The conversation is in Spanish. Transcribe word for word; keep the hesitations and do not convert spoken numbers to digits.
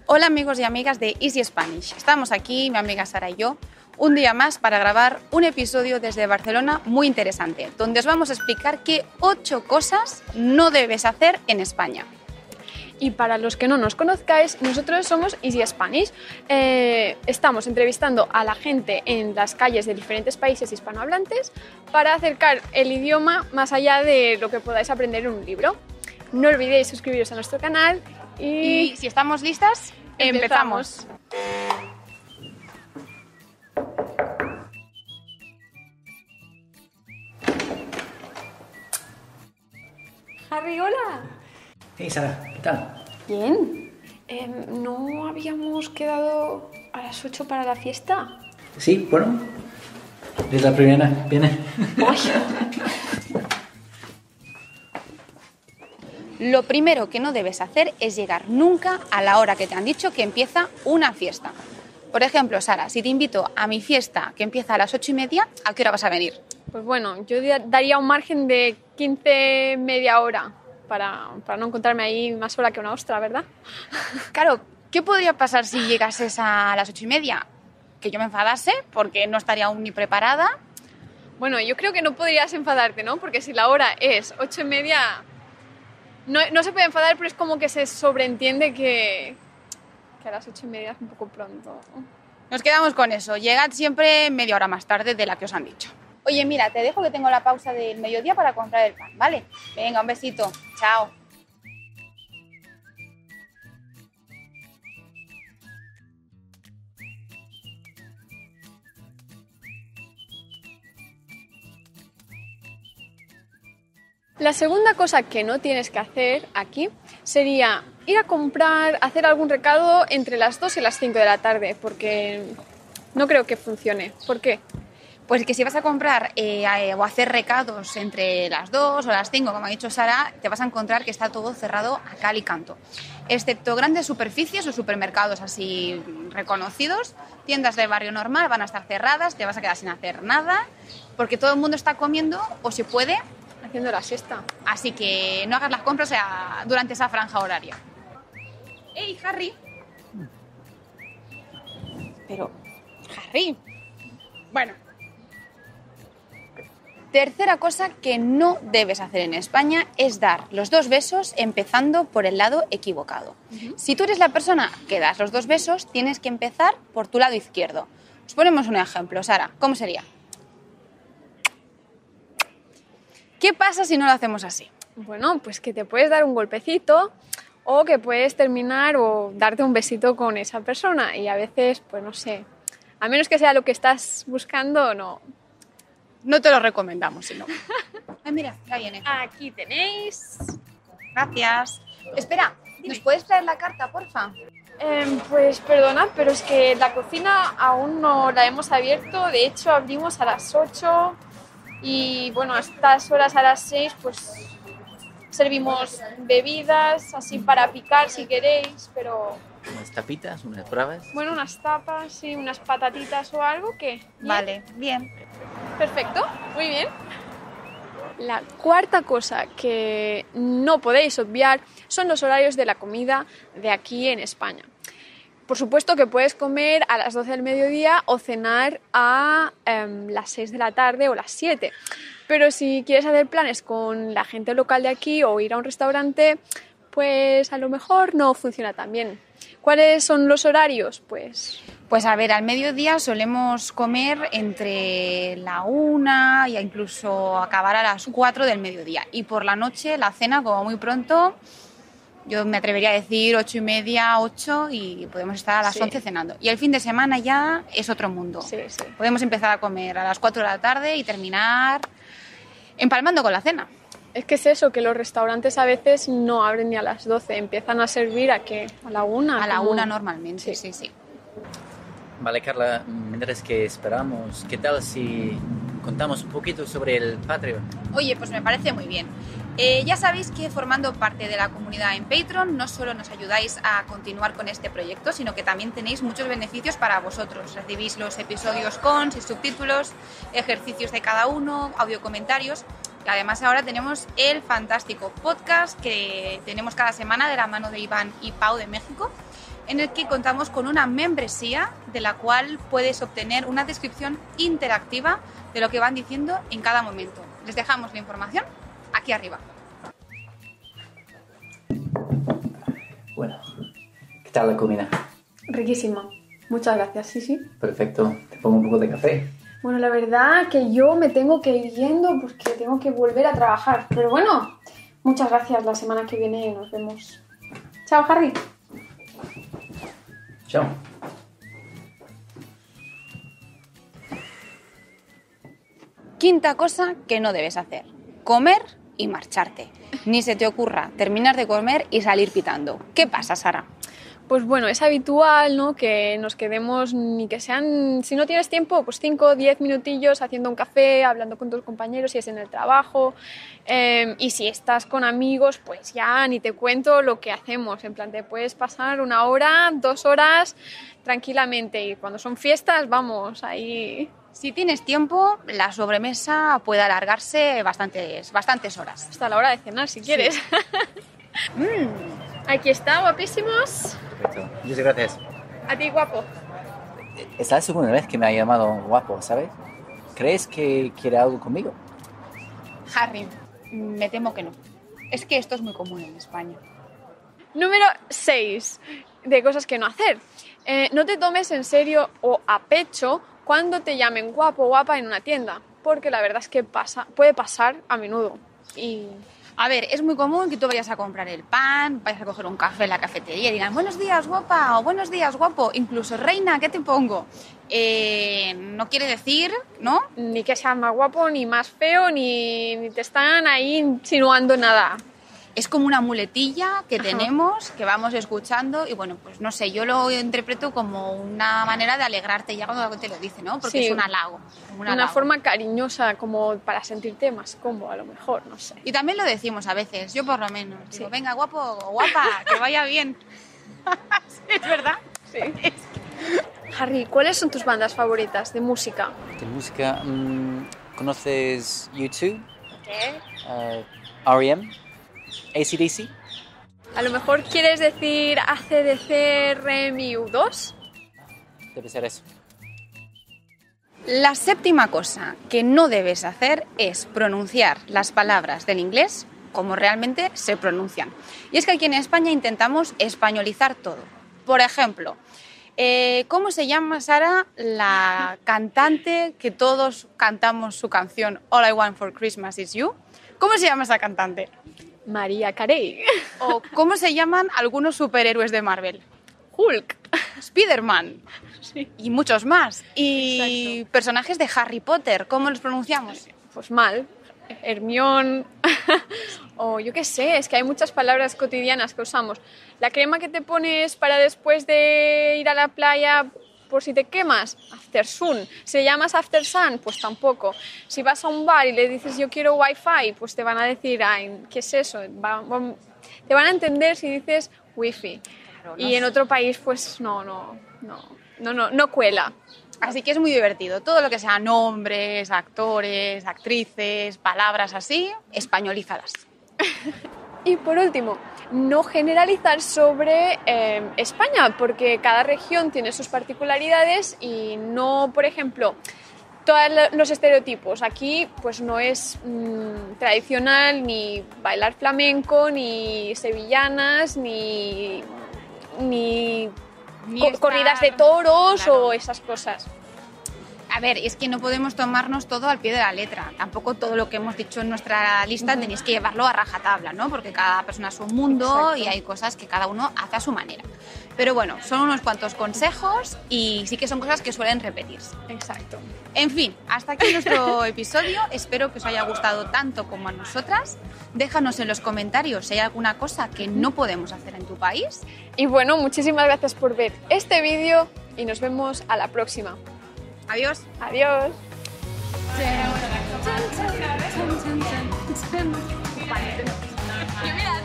Hola amigos y amigas de Easy Spanish. Estamos aquí, mi amiga Sara y yo, un día más para grabar un episodio desde Barcelona muy interesante, donde os vamos a explicar qué ocho cosas no debes hacer en España. Y para los que no nos conozcáis, nosotros somos Easy Spanish. Eh, estamos entrevistando a la gente en las calles de diferentes países hispanohablantes para acercar el idioma más allá de lo que podáis aprender en un libro. No olvidéis suscribiros a nuestro canal y... Y si estamos listas, empezamos. empezamos. Harry, hola. Hey Sara, ¿qué tal? Bien. Eh, ¿No habíamos quedado a las ocho para la fiesta? Sí, bueno, es la primera, viene. Lo primero que no debes hacer es llegar nunca a la hora que te han dicho que empieza una fiesta. Por ejemplo, Sara, si te invito a mi fiesta que empieza a las ocho y media, ¿a qué hora vas a venir? Pues bueno, yo daría un margen de quince, media hora para, para no encontrarme ahí más sola que una ostra, ¿verdad? Claro, ¿qué podría pasar si llegases a las ocho y media? Que yo me enfadase porque no estaría aún ni preparada. Bueno, yo creo que no podrías enfadarte, ¿no? Porque si la hora es ocho y media... No, no se puede enfadar, pero es como que se sobreentiende que, que a las ocho y media es un poco pronto. Nos quedamos con eso. Llegad siempre media hora más tarde de la que os han dicho. Oye, mira, te dejo que tengo la pausa del mediodía para comprar el pan, ¿vale? Venga, un besito. Chao. La segunda cosa que no tienes que hacer aquí sería ir a comprar, hacer algún recado entre las dos y las cinco de la tarde, porque no creo que funcione. ¿Por qué? Pues que si vas a comprar eh, o hacer recados entre las dos o las cinco, como ha dicho Sara, te vas a encontrar que está todo cerrado a cal y canto. Excepto grandes superficies o supermercados así reconocidos, tiendas del barrio normal van a estar cerradas, te vas a quedar sin hacer nada, porque todo el mundo está comiendo o si puede... haciendo la siesta. Así que no hagas las compras o sea, durante esa franja horaria. ¡Ey, Harry! Pero, Harry... Bueno... Tercera cosa que no debes hacer en España es dar los dos besos empezando por el lado equivocado. Uh-huh. Si tú eres la persona que das los dos besos, tienes que empezar por tu lado izquierdo. Os ponemos un ejemplo, Sara. ¿Cómo sería? ¿Qué pasa si no lo hacemos así? Bueno, pues que te puedes dar un golpecito o que puedes terminar o darte un besito con esa persona y a veces, pues no sé, a menos que sea lo que estás buscando, no. No te lo recomendamos, si no. Ay, mira, ya viene. Aquí tenéis. Gracias. Espera, ¿nos puedes traer la carta, porfa? Eh, pues perdona, pero es que la cocina aún no la hemos abierto. De hecho, abrimos a las ocho y, bueno, a estas horas, a las seis, pues servimos bebidas, así para picar si queréis, pero... ¿Unas tapitas, unas bravas? Bueno, unas tapas, sí, unas patatitas o algo, ¿qué? ¿Bien? Vale, bien. Perfecto, muy bien. La cuarta cosa que no podéis obviar son los horarios de la comida de aquí en España. Por supuesto que puedes comer a las doce del mediodía o cenar a eh, las seis de la tarde o las siete. Pero si quieres hacer planes con la gente local de aquí o ir a un restaurante, pues a lo mejor no funciona tan bien. ¿Cuáles son los horarios? Pues... Pues a ver, al mediodía solemos comer entre la una e incluso acabar a las cuatro del mediodía. Y por la noche, la cena, como muy pronto, yo me atrevería a decir ocho y media, ocho y podemos estar a las sí. once cenando. Y el fin de semana ya es otro mundo. Sí, sí. Podemos empezar a comer a las cuatro de la tarde y terminar empalmando con la cena. Es que es eso, que los restaurantes a veces no abren ni a las doce, empiezan a servir a ¿qué? A la una. A la como... una normalmente, sí, sí, sí. Vale, Carla, mientras que esperamos, ¿qué tal si contamos un poquito sobre el Patreon? Oye, pues me parece muy bien. Eh, ya sabéis que formando parte de la comunidad en Patreon no solo nos ayudáis a continuar con este proyecto, sino que también tenéis muchos beneficios para vosotros. Recibís los episodios con sus subtítulos, ejercicios de cada uno, audio comentarios. Y además ahora tenemos el fantástico podcast que tenemos cada semana de la mano de Iván y Pau de México, en el que contamos con una membresía de la cual puedes obtener una descripción interactiva de lo que van diciendo en cada momento. Les dejamos la información aquí arriba. Bueno, ¿qué tal la comida? Riquísima. Muchas gracias, sí, sí. Perfecto, te pongo un poco de café. Bueno, la verdad que yo me tengo que ir yendo porque tengo que volver a trabajar. Pero bueno, muchas gracias. La semana que viene nos vemos. Chao, Harry. Chao. Quinta cosa que no debes hacer: comer y marcharte. Ni se te ocurra terminar de comer y salir pitando. ¿Qué pasa, Sara? Pues bueno, es habitual, ¿no?, que nos quedemos, ni que sean, si no tienes tiempo, pues cinco o diez minutillos haciendo un café, hablando con tus compañeros si es en el trabajo. Eh, y si estás con amigos, pues ya ni te cuento lo que hacemos. En plan, te puedes pasar una hora, dos horas tranquilamente. Y cuando son fiestas, vamos, ahí... Si tienes tiempo, la sobremesa puede alargarse bastantes, bastantes horas. Hasta la hora de cenar, si quieres. Sí. mm. Aquí está, guapísimos. Perfecto, muchas gracias. A ti, guapo. Es la segunda vez que me ha llamado guapo, ¿sabes? ¿Crees que quiere algo conmigo? Harry, me temo que no. Es que esto es muy común en España. Número seis de cosas que no hacer. Eh, no te tomes en serio o a pecho cuando te llamen guapo o guapa en una tienda, porque la verdad es que pasa, puede pasar a menudo. Y... A ver, es muy común que tú vayas a comprar el pan, vayas a coger un café en la cafetería y digan buenos días, guapa, o buenos días, guapo, incluso reina, ¿qué te pongo? Eh, no quiere decir, ¿no? Ni que sea más guapo, ni más feo, ni, ni te están ahí insinuando nada. Es como una muletilla que Ajá. tenemos, que vamos escuchando y bueno, pues no sé, yo lo interpreto como una manera de alegrarte ya cuando te lo dice, ¿no? Porque Sí. es un halago. Un Una halago. forma cariñosa, como para sentirte más cómodo, a lo mejor, no sé. Y también lo decimos a veces, yo por lo menos. Sí. Digo, venga, guapo o guapa, que vaya bien. ¿Es verdad? Sí. Harry, ¿cuáles son tus bandas favoritas de música? De música, mmm, ¿conoces U dos? ¿Qué? Uh, R E M? A C D C? A lo mejor quieres decir A C D C, R E M y U dos. Debe ser eso. La séptima cosa que no debes hacer es pronunciar las palabras del inglés como realmente se pronuncian. Y es que aquí en España intentamos españolizar todo. Por ejemplo, eh, ¿cómo se llama, Sara, la cantante que todos cantamos su canción All I Want for Christmas is You? ¿Cómo se llama esa cantante? María Carey. ¿O cómo se llaman algunos superhéroes de Marvel? Hulk. Spider-Man. Sí. Y muchos más. Y Exacto. personajes de Harry Potter, ¿cómo los pronunciamos? Pues mal. Hermión. O yo qué sé, es que hay muchas palabras cotidianas que usamos. La crema que te pones para después de ir a la playa por si te quemas, after sun. Si llamas after sun, pues tampoco. Si vas a un bar y le dices yo quiero wifi, pues te van a decir, ay, ¿qué es eso? Va, va, te van a entender si dices wifi. Claro, no Y en sé. otro país, pues no, no, no, no, no, no cuela. Así que es muy divertido. Todo lo que sea nombres, actores, actrices, palabras así, españolízalas. Y por último, no generalizar sobre eh, España, porque cada región tiene sus particularidades y no, por ejemplo, todos los estereotipos. Aquí pues no es mmm, tradicional ni bailar flamenco, ni sevillanas, ni, ni, Ni co- estar- corridas de toros Claro. o esas cosas. A ver, es que no podemos tomarnos todo al pie de la letra. Tampoco todo lo que hemos dicho en nuestra lista Ujú. tenéis que llevarlo a rajatabla, ¿no? Porque cada persona es un mundo. Exacto. Y hay cosas que cada uno hace a su manera. Pero bueno, son unos cuantos consejos y sí que son cosas que suelen repetirse. Exacto. En fin, hasta aquí nuestro episodio. Espero que os haya gustado tanto como a nosotras. Déjanos en los comentarios si hay alguna cosa que no podemos hacer en tu país. Y bueno, muchísimas gracias por ver este vídeo y nos vemos a la próxima. Adiós. Adiós. Yo mira,